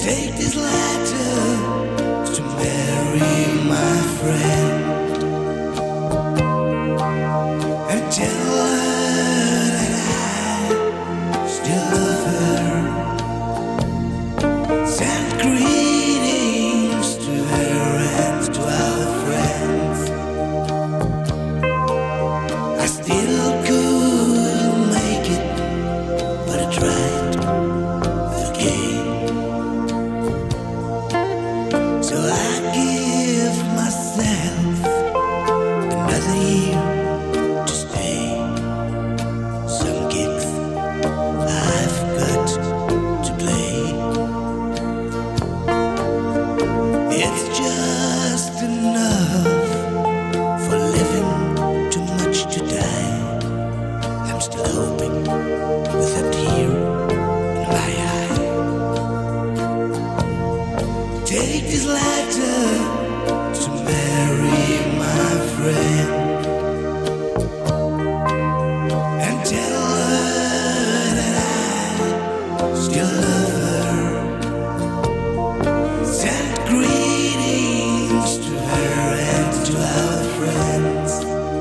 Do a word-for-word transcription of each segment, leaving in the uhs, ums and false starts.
Take this letter to Mary, my friend, and tell her that I still love her. Send greetings to her and to our friends. I still couldn't make it, but I tried again. So I give myself another year to stay. Some gigs I've got to play. It's just enough for living, too much to die. I'm still hoping with a tear in my eye. Take this letter to Mary, my friend, and tell her that I still love her. Send greetings to her and to our friends.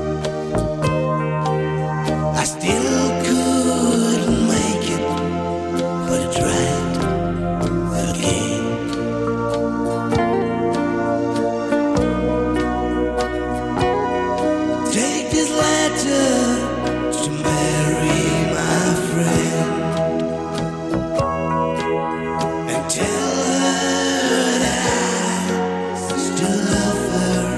I still couldn't make it, but I tried again. Take this letter to Mary, my friend, and tell her that I still love her.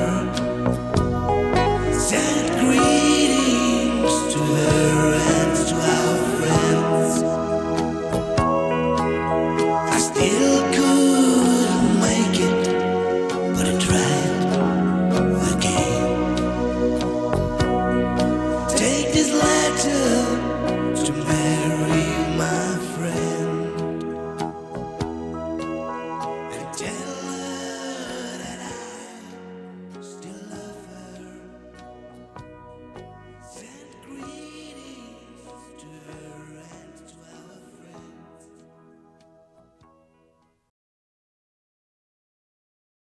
Send greetings to her and to our friends. I still